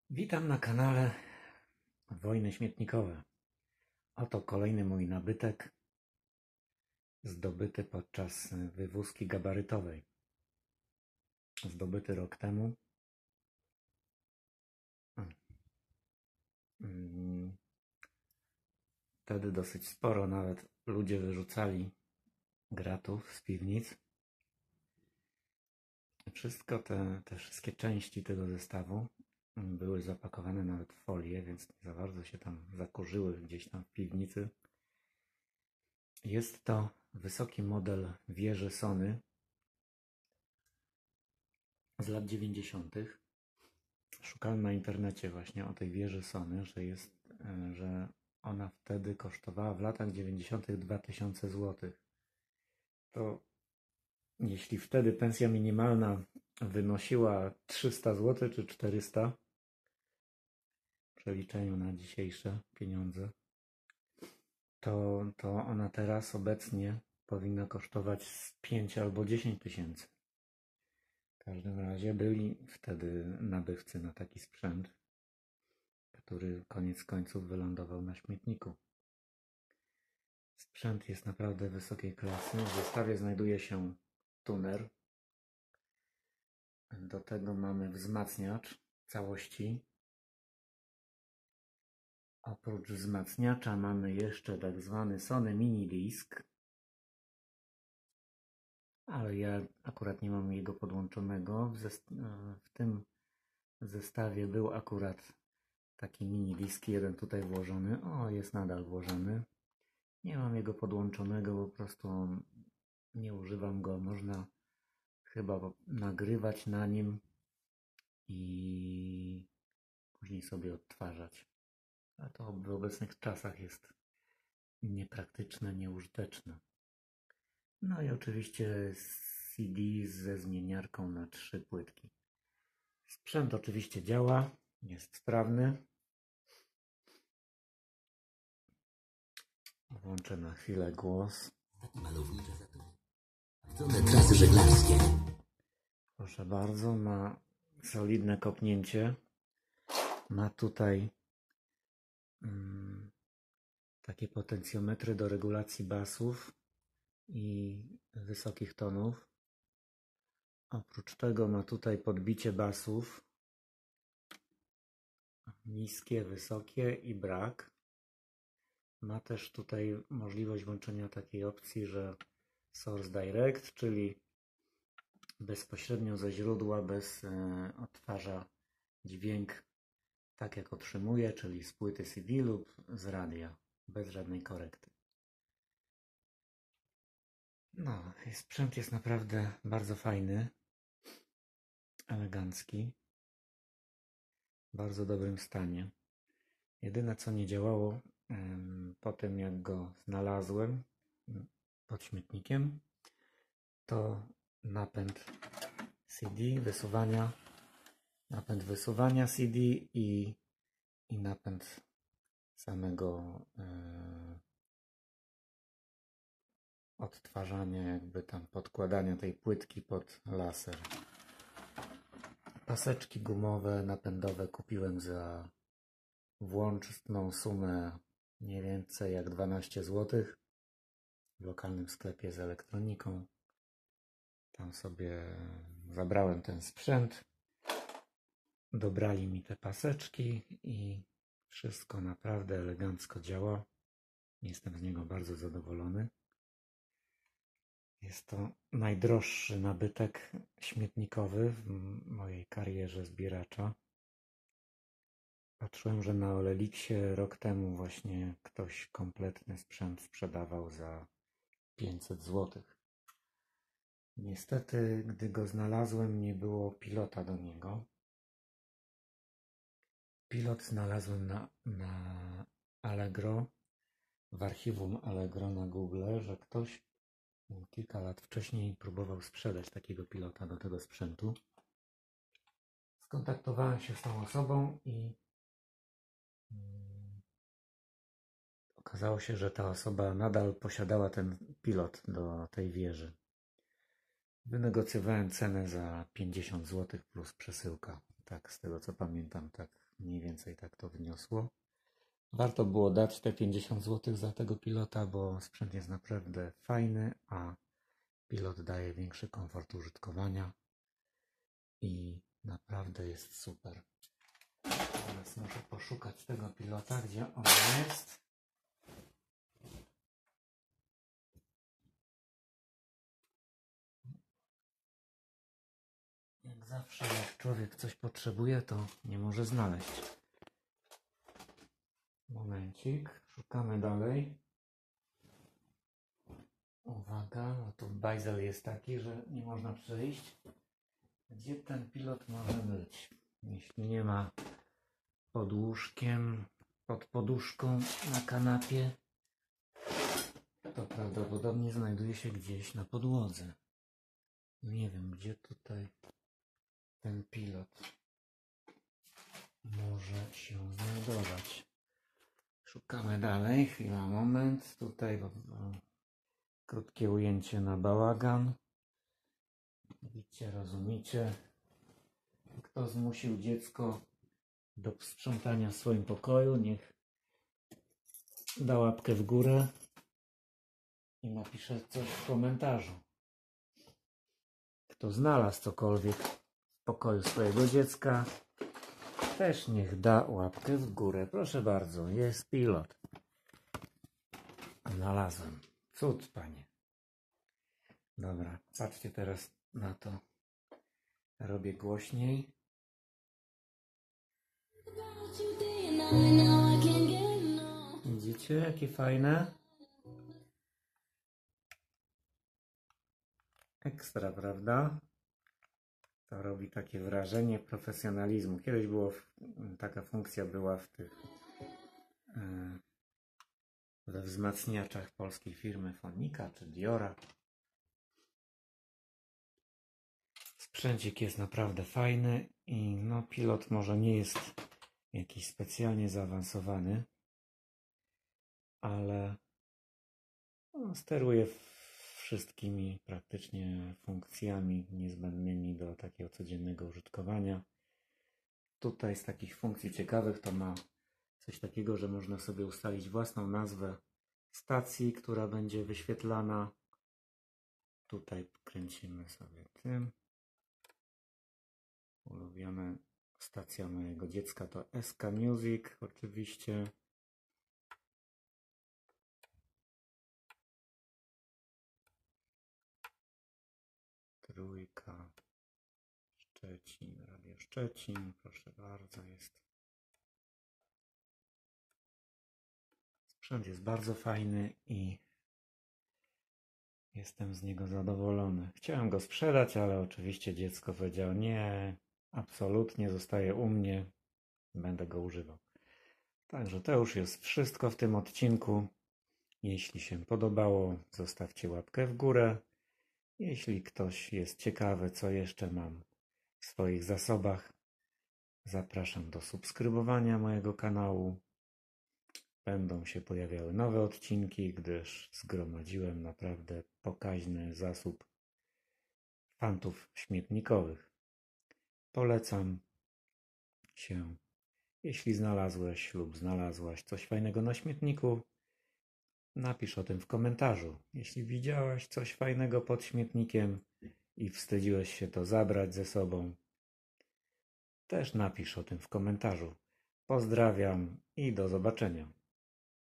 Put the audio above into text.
Witam na kanale Wojny Śmietnikowe. Oto kolejny mój nabytek zdobyty podczas wywózki gabarytowej. Zdobyty rok temu. Wtedy dosyć sporo nawet ludzie wyrzucali gratów z piwnic. Wszystko te wszystkie części tego zestawu były zapakowane nawet w folię, więc nie za bardzo się tam zakurzyły gdzieś tam w piwnicy. Jest to wysoki model wieży Sony z lat 90. Szukałem na internecie właśnie o tej wieży Sony, że ona wtedy kosztowała w latach 90. 2000 zł. To jeśli wtedy pensja minimalna wynosiła 300 zł czy 400 w przeliczeniu na dzisiejsze pieniądze, to ona teraz obecnie powinna kosztować z 5 albo 10 tysięcy. W każdym razie byli wtedy nabywcy na taki sprzęt, który koniec końców wylądował na śmietniku. Sprzęt jest naprawdę wysokiej klasy. W zestawie znajduje się tuner. Do tego mamy wzmacniacz całości. Oprócz wzmacniacza mamy jeszcze tak zwany Sony Mini Disk, ale ja akurat nie mam jego podłączonego. W tym zestawie był akurat taki mini disk, jeden tutaj włożony. O, jest nadal włożony. Nie mam jego podłączonego, po prostu nie używam go. Można chyba nagrywać na nim i później sobie odtwarzać. A to w obecnych czasach jest niepraktyczne, nieużyteczne. No i oczywiście CD ze zmieniarką na 3 płytki. Sprzęt oczywiście działa, jest sprawny. Włączę na chwilę głos. Trasy żeglarskie. Proszę bardzo, ma solidne kopnięcie. Ma tutaj takie potencjometry do regulacji basów i wysokich tonów. Oprócz tego ma tutaj podbicie basów. Niskie, wysokie i brak. Ma też tutaj możliwość włączenia takiej opcji, że Source Direct, czyli bezpośrednio ze źródła, odtwarza dźwięk tak jak otrzymuje, czyli z płyty CD lub z radia, bez żadnej korekty. No, sprzęt jest naprawdę bardzo fajny, elegancki, w bardzo dobrym stanie. Jedyne co nie działało po tym jak go znalazłem pod śmietnikiem, to napęd CD, napęd wysuwania CD i napęd samego odtwarzania, jakby tam podkładania tej płytki pod laser. Paseczki gumowe, napędowe kupiłem za włączną sumę mniej więcej jak 12 zł w lokalnym sklepie z elektroniką. Tam sobie zabrałem ten sprzęt, dobrali mi te paseczki i wszystko naprawdę elegancko działa. Jestem z niego bardzo zadowolony. Jest to najdroższy nabytek śmietnikowy w mojej karierze zbieracza. Patrzyłem, że na OLX rok temu właśnie ktoś kompletny sprzęt sprzedawał za 500 zł. Niestety, gdy go znalazłem, nie było pilota do niego. Pilot znalazłem na Allegro, w archiwum Allegro na Google, że ktoś kilka lat wcześniej próbował sprzedać takiego pilota do tego sprzętu. Skontaktowałem się z tą osobą i okazało się, że ta osoba nadal posiadała ten pilot do tej wieży. Wynegocjowałem cenę za 50 zł plus przesyłka. Tak, z tego co pamiętam, tak Mniej więcej tak to wyniosło. Warto było dać te 50 zł za tego pilota, bo sprzęt jest naprawdę fajny, a pilot daje większy komfort użytkowania i naprawdę jest super. Teraz muszę poszukać tego pilota, gdzie on jest. Jak zawsze, jak człowiek coś potrzebuje, to nie może znaleźć. Momencik, szukamy dalej. Uwaga, no tu bajzel jest taki, że nie można przejść. Gdzie ten pilot może być? Jeśli nie ma pod łóżkiem, pod poduszką, na kanapie, to prawdopodobnie znajduje się gdzieś na podłodze. Nie wiem, gdzie tutaj ten pilot może się znajdować. Szukamy dalej, chwila, moment. Tutaj krótkie ujęcie na bałagan. Widzicie, rozumiecie? Kto zmusił dziecko do sprzątania w swoim pokoju, niech da łapkę w górę i napisze coś w komentarzu. Kto znalazł cokolwiek w pokoju swojego dziecka, też niech da łapkę w górę. Proszę bardzo, jest pilot. Znalazłem. Cud, panie. Dobra, patrzcie teraz na to. Robię głośniej. Widzicie, jakie fajne? Ekstra, prawda? To robi takie wrażenie profesjonalizmu. Kiedyś taka funkcja była we wzmacniaczach polskiej firmy Fonika czy Diora. Sprzęcik jest naprawdę fajny i no, pilot może nie jest jakiś specjalnie zaawansowany, ale steruje wszystkimi praktycznie funkcjami niezbędnymi do takiego codziennego użytkowania. Tutaj z takich funkcji ciekawych to ma coś takiego, że można sobie ustalić własną nazwę stacji, która będzie wyświetlana. Tutaj kręcimy sobie tym. Ulubiona stacja mojego dziecka to SK Music oczywiście. Trójka. Szczecin, Radio Szczecin, proszę bardzo, jest. Sprzęt jest bardzo fajny i jestem z niego zadowolony. Chciałem go sprzedać, ale oczywiście dziecko powiedziało nie, absolutnie zostaje u mnie, będę go używał. Także to już jest wszystko w tym odcinku. Jeśli się podobało, zostawcie łapkę w górę. Jeśli ktoś jest ciekawy, co jeszcze mam w swoich zasobach, zapraszam do subskrybowania mojego kanału. Będą się pojawiały nowe odcinki, gdyż zgromadziłem naprawdę pokaźny zasób fantów śmietnikowych. Polecam się, jeśli znalazłeś lub znalazłaś coś fajnego na śmietniku, napisz o tym w komentarzu. Jeśli widziałaś coś fajnego pod śmietnikiem i wstydziłeś się to zabrać ze sobą, też napisz o tym w komentarzu. Pozdrawiam i do zobaczenia.